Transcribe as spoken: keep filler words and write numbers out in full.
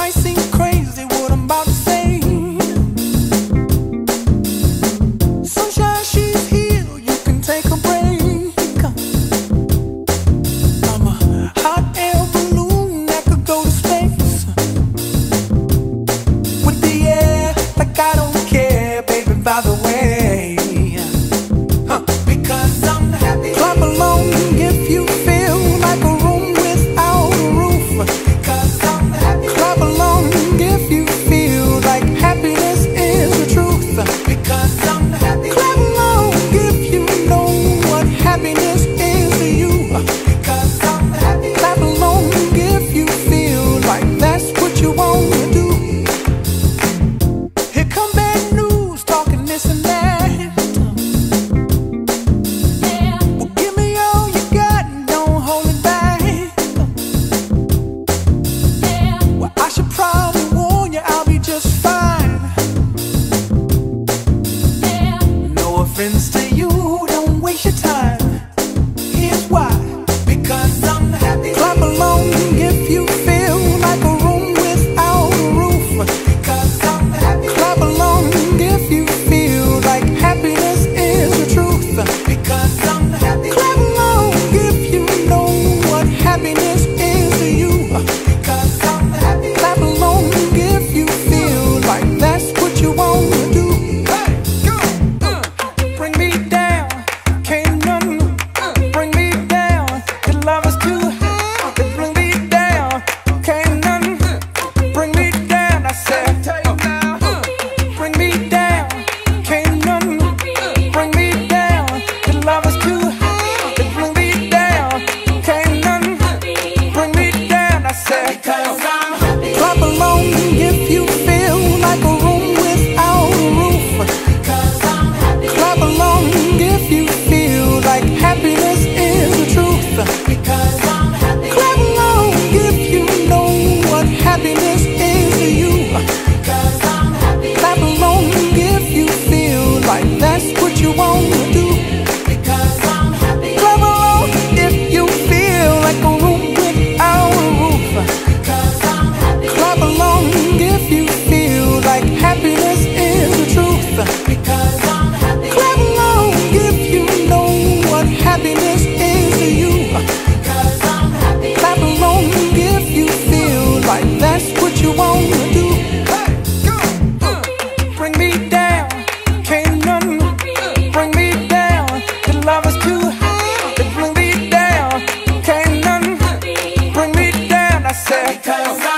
might seem crazy what I'm about to say. Sunshine, she's here, you can take a break. I'm a hot air balloon that could go to space with the air, like I don't care, baby, by the way. Huh. Because I'm happy. Clap along if you feel like a room without a roof. Because I'm happy. Clap along if you feel like happiness is the truth. Because I'm happy. Clap along if you know what happiness is to you. Because I'm happy. Clap along if you feel like that's what you want to do. Here come bad news, talking this and that. Well, give me all you got and don't hold it back. Well, I should probably warn you, I'll be just fine. No offense to you, don't waste your time. Here's why. Because I'm happy. Clap along if you feel like a room without a roof. Because I'm happy. Clap along if you feel like happiness is the truth. Because I'm happy. Clap along if you know what happiness is to you. Because I'm happy. Clap along if you feel like that's what you want to do. Hey, go, uh, bring me down, can't none bring me down. Your love is too high, to bring me down, can't none bring me down. I said, uh, bring me down, can't none bring me down. Your love is too high, to bring me down, can't none bring me down. I said, because I'm happy. Clap along if you feel like a room without a roof. Because I'm happy. Clap along if you feel like happiness is the truth. Because I'm happy. Clap along if you know what happiness is to you. Because I'm happy. Clap along if you feel like that's what you want to do. Because I'm happy. Clap along if you feel like a room without a roof. Because I'm happy. Clap along if you feel like happiness is the truth. Because I'm happy. Clap along if you know what happiness is to you. Because I'm happy. Clap along if you feel like that's what you want to do. Hey, go, uh, bring me down, can't none bring me down. Your love is too high, to bring me down, can't none bring me down. I said, because